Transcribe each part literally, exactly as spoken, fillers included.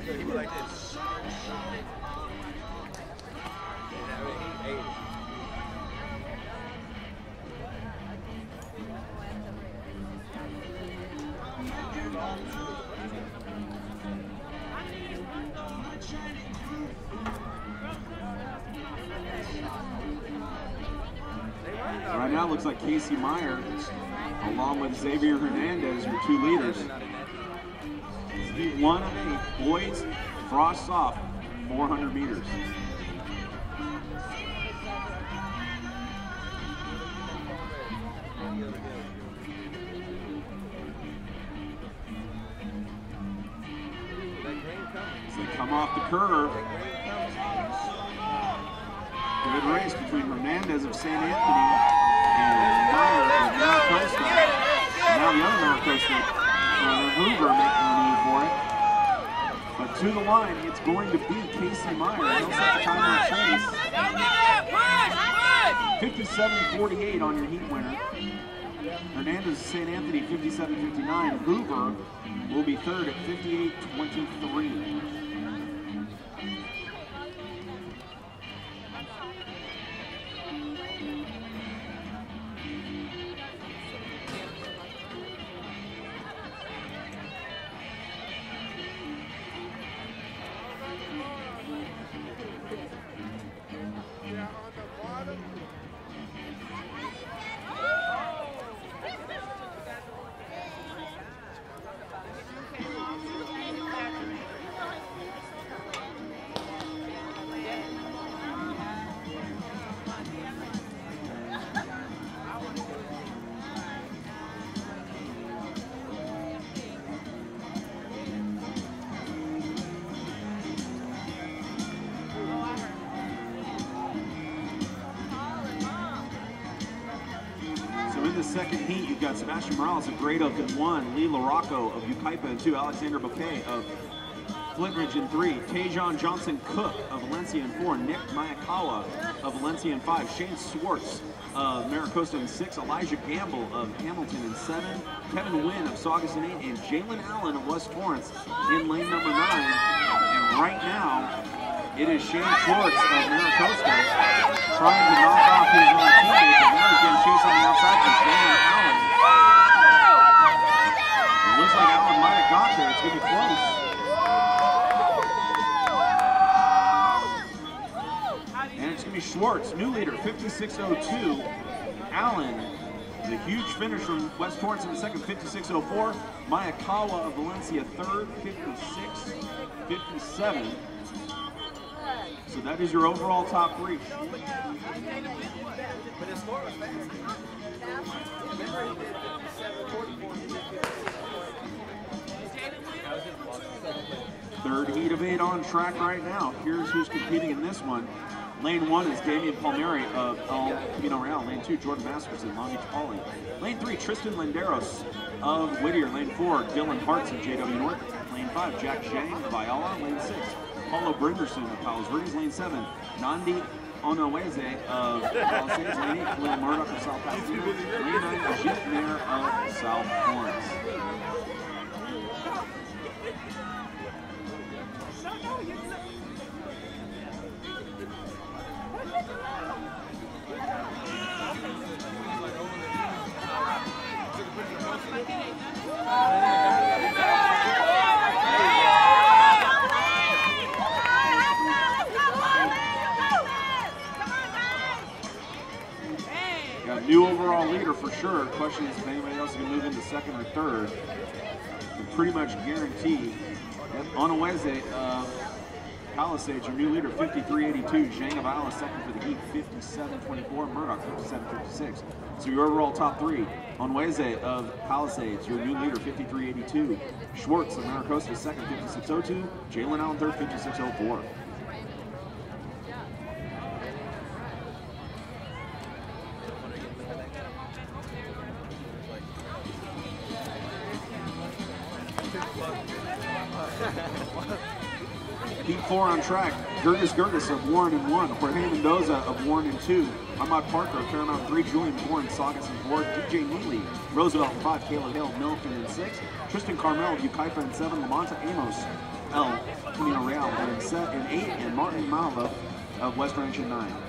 like this. Right now, it looks like Casey Meyer, along with Xavier Hernandez, your two leaders. Heat one of eight, boys, Frosh-Soph, four hundred meters. As they come off the curve. Good race between Hernandez of Saint Anthony and Meyer of North Costa. Now the other North Costa runner, Hoover, making the move for it. But to the line, it's going to be Casey Meyer. He'll set the time on the chase. fifty-seven forty-eight on your heat winner. Hernandez of Saint Anthony, fifty-seven fifty-nine. Hoover will be third at fifty-eight twenty-three. Second heat, you've got Sebastian Morales of Great Oak in one, Lee LaRocco of Yucaipa in two, Alexander Bouquet of Flintridge in three, Tajon Johnson Cook of Valencia in four, Nick Mayakawa of Valencia in five, Shane Schwarz of Maricosta in six, Elijah Gamble of Hamilton in seven, Kevin Wynn of Saugus in eight, and Jalen Allen of West Torrance in lane number nine. And right now, it is Shane Schwarz of Maricosta trying to knock off his own teammate, but now he's getting chased on the outside from Jalen Allen. It looks like Allen might have got there. It's going to be close. And it's going to be Schwarz, new leader, fifty-six oh two. Allen, the huge finish from West Torrance in the second, fifty-six oh four. Mayakawa of Valencia third, fifty-six fifty-seven. So that is your overall top three. Third heat of eight on track right now. Here's who's competing in this one. Lane one is Damian Palmieri of El Camino Real. Lane two, Jordan Masterson, Long Beach Poly. Lane three, Tristan Landeros of Whittier. Lane four, Dylan Hartz of J W North. Lane five, Jack Zhang of Ayala. Lane six, Paulo Brinderson of Palos Verdes. Lane seven, Nnandi Onwaeze of Palisades. Lane eight, Khalil Murdoch of South Pasadena. Lane nine, Ajit Mayer of South Florence. Got a new overall leader for sure. Question is if anybody else is going to move into second or third. You pretty much guarantee. Onwaeze of Palisades, your new leader, fifty-three eighty-two. Zhang of Ayala, second for the heat, fifty-seven twenty-four. Murdoch, fifty-seven fifty-six. So your overall top three. Onwaeze of Palisades, your new leader, fifty-three eighty-two. Schwarz of Maricosta, second, fifty-six oh two. Jalen Allen, third, fifty-six oh four. Heat four on track. Gerges Gerges of Warren in one. Jorge Mendoza of Warren in two. Ahmad Parker of Paramount three. Julian Bornn, Saugus in four. D J Neeley, Roosevelt in five. Caleb Hale, Milton in six. Tristan Carmel of Yucaipa in seven. Monta Amos El Camino Real in, set, in eight, and Martin Malva of West Ranch in nine.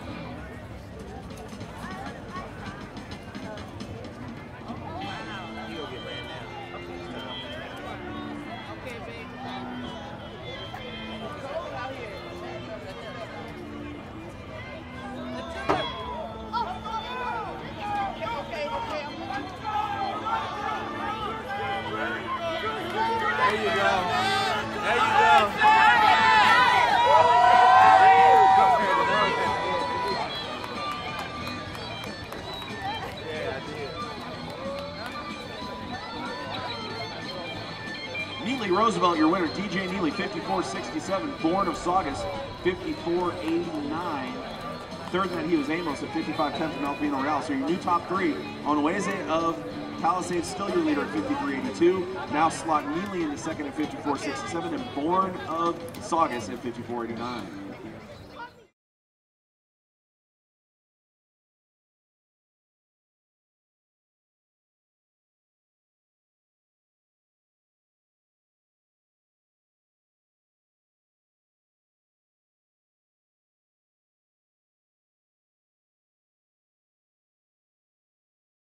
Neeley Roosevelt, your winner. D J Neeley, fifty-four sixty-seven. Bornn of Saugus, fifty-four eighty-nine. Third in that he was Amos at fifty-five ten from El Camino Real. So your new top three. Onwaeze of Palisades, still your leader at fifty-three eighty-two. Now slot Neeley in the second at fifty-four sixty-seven, and Bornn of Saugus at fifty-four eighty-nine.